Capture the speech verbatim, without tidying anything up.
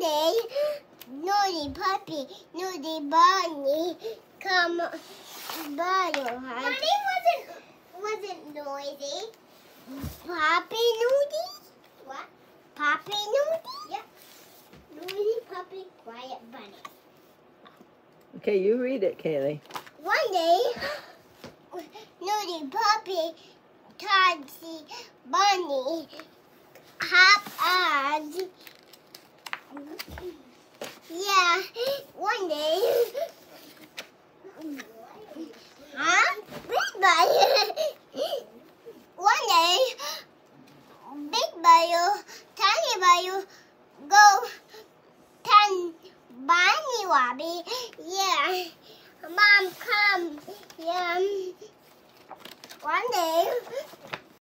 day, Naughty Puppy, Naughty Bunny, come bottle hunt. Bunny wasn't wasn't noisy. Poppy Naughty? What? Poppy Naughty? Yep. Noisy Puppy, Quiet Bunny. Okay, you read it, Kaylee. One day, Naughty Puppy, Todsy Bunny, hop on. Yeah, one day. Huh? Bye bye.